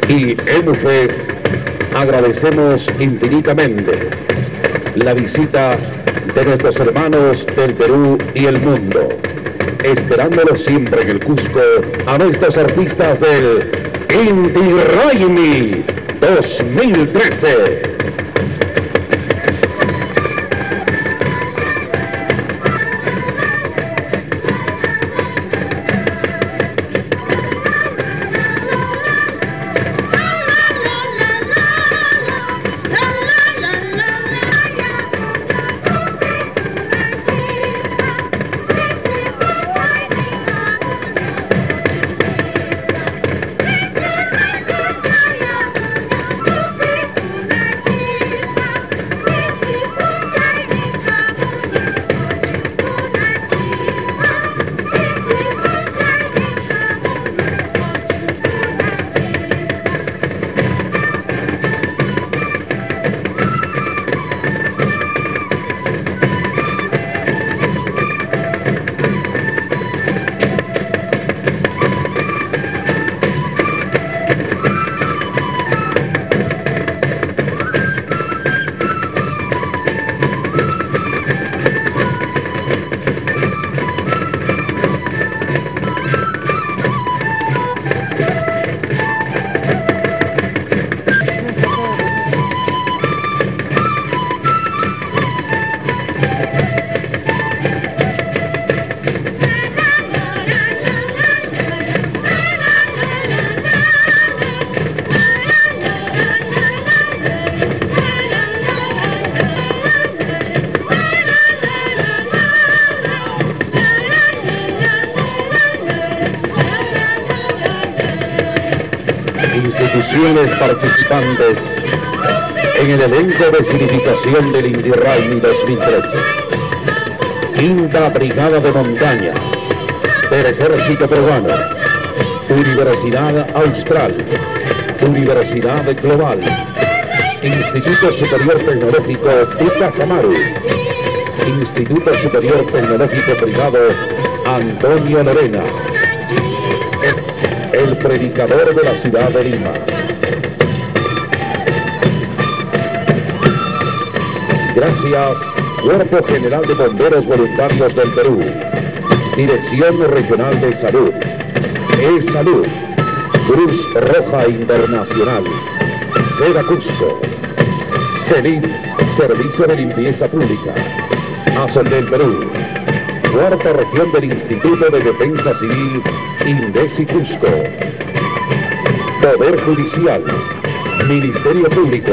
y MF, agradecemos infinitamente la visita de nuestros hermanos del Perú y el mundo, esperándolos siempre en el Cusco a nuestros artistas del Inti Raymi 2013. Instituciones participantes en el elenco de significación del Inti Raymi 2013. Quinta Brigada de Montaña del Ejército Peruano, Universidad Austral, Universidad Global, Instituto Superior Tecnológico Itacamaru, Instituto Superior Tecnológico Privado Antonio Lorena, el predicador de la ciudad de Lima. Gracias, Cuerpo General de Bomberos Voluntarios del Perú, Dirección Regional de Salud, E-Salud, Cruz Roja Internacional, SEDA Cusco, CELIF, Servicio de Limpieza Pública, ASOL del Perú, Cuarta Región del Instituto de Defensa Civil, INDECI Cusco, Poder Judicial, Ministerio Público.